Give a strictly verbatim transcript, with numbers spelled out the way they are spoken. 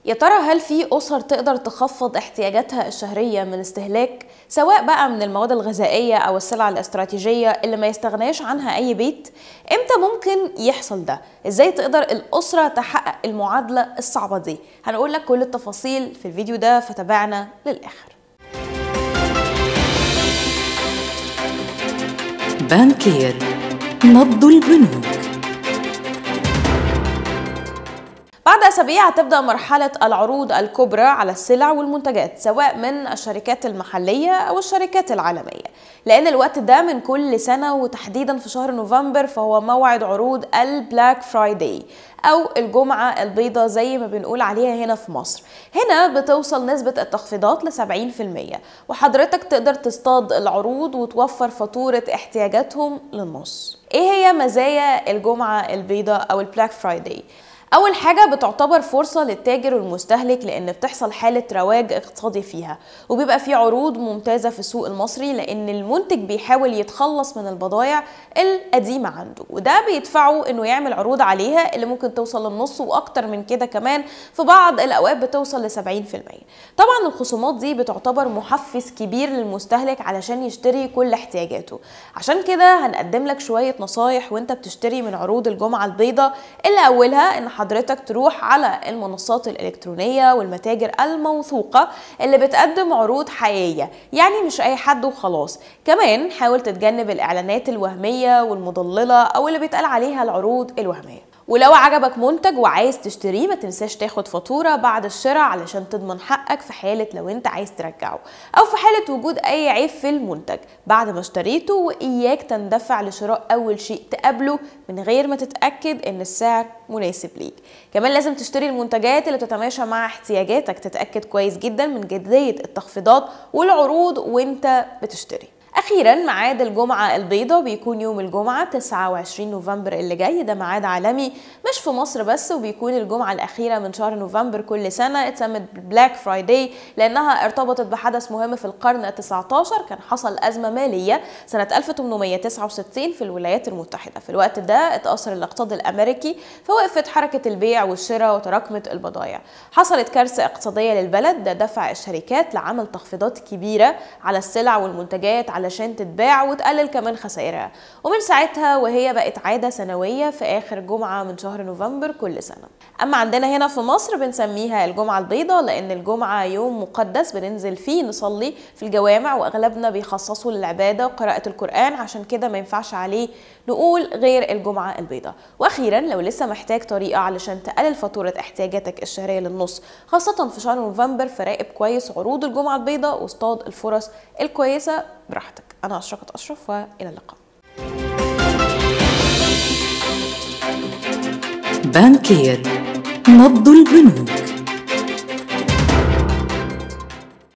يا ترى هل في أسر تقدر تخفض احتياجاتها الشهرية من استهلاك سواء بقى من المواد الغذائية أو السلع الاستراتيجية اللي ما يستغناش عنها أي بيت؟ إمتى ممكن يحصل ده؟ إزاي تقدر الأسرة تحقق المعادلة الصعبة دي؟ هنقول لك كل التفاصيل في الفيديو ده، فتابعنا للآخر. بانكير، نبض البنوك. بعد أسابيع هتبدأ مرحلة العروض الكبرى على السلع والمنتجات سواء من الشركات المحلية أو الشركات العالمية، لأن الوقت ده من كل سنة وتحديدا في شهر نوفمبر فهو موعد عروض البلاك فرايداي أو الجمعة البيضاء زي ما بنقول عليها هنا في مصر. هنا بتوصل نسبة التخفيضات ل سبعين في المية، وحضرتك تقدر تصطاد العروض وتوفر فاتورة احتياجاتهم للنص. إيه هي مزايا الجمعة البيضاء أو البلاك فرايداي؟ أول حاجة بتعتبر فرصة للتاجر والمستهلك لأن بتحصل حالة رواج اقتصادي فيها، وبيبقى في عروض ممتازة في السوق المصري لأن المنتج بيحاول يتخلص من البضائع القديمة عنده، وده بيدفعه إنه يعمل عروض عليها اللي ممكن توصل للنص وأكتر من كده كمان، في بعض الأوقات بتوصل ل سبعين في المية. طبعا الخصومات دي بتعتبر محفز كبير للمستهلك علشان يشتري كل احتياجاته. عشان كده هنقدم لك شوية نصايح وانت بتشتري من عروض الجمعة البيضاء، اللي أولها إن حضرتك تروح على المنصات الإلكترونية والمتاجر الموثوقة اللي بتقدم عروض حقيقية، يعني مش أي حد وخلاص. كمان حاول تتجنب الإعلانات الوهمية والمضللة أو اللي بيتقال عليها العروض الوهمية. ولو عجبك منتج وعايز تشتريه ما تنساش تاخد فاتورة بعد الشراء علشان تضمن حقك في حالة لو انت عايز ترجعه او في حالة وجود اي عيب في المنتج بعد ما اشتريته. واياك تندفع لشراء اول شيء تقابله من غير ما تتأكد ان السعر مناسب ليك. كمان لازم تشتري المنتجات اللي تتماشى مع احتياجاتك، تتأكد كويس جدا من جدية التخفيضات والعروض وانت بتشتري. أخيرا ميعاد الجمعة البيضاء بيكون يوم الجمعة تسعة وعشرين نوفمبر اللي جاي. ده ميعاد عالمي مش في مصر بس، وبيكون الجمعة الأخيرة من شهر نوفمبر كل سنة. اتسمت بلاك فرايداي لأنها ارتبطت بحدث مهم في القرن التاسع عشر. كان حصل أزمة مالية سنة ألف وثمانمائة وتسعة وستين في الولايات المتحدة. في الوقت ده اتأثر الاقتصاد الأمريكي فوقفت حركة البيع والشراء وتراكمت البضائع. حصلت كارثة اقتصادية للبلد، ده دفع الشركات لعمل تخفيضات كبيرة على السلع والمنتجات علشان تتباع وتقلل كمان خسائرها. ومن ساعتها وهي بقت عادة سنوية في آخر جمعة من شهر نوفمبر كل سنة. أما عندنا هنا في مصر بنسميها الجمعة البيضاء لأن الجمعة يوم مقدس بننزل فيه نصلي في الجوامع، وأغلبنا بيخصصوا للعبادة وقراءة القرآن، عشان كده ما ينفعش عليه نقول غير الجمعة البيضاء. وأخيرا لو لسه محتاج طريقة علشان تقلل فاتورة احتياجاتك الشهرية للنص خاصة في شهر نوفمبر، فراقب كويس عروض الجمعة البيضاء واصطاد الفرص الكويسة براحتك. أنا أشرقت أشرف، وإلى اللقاء. بانكير، نبض البنوك.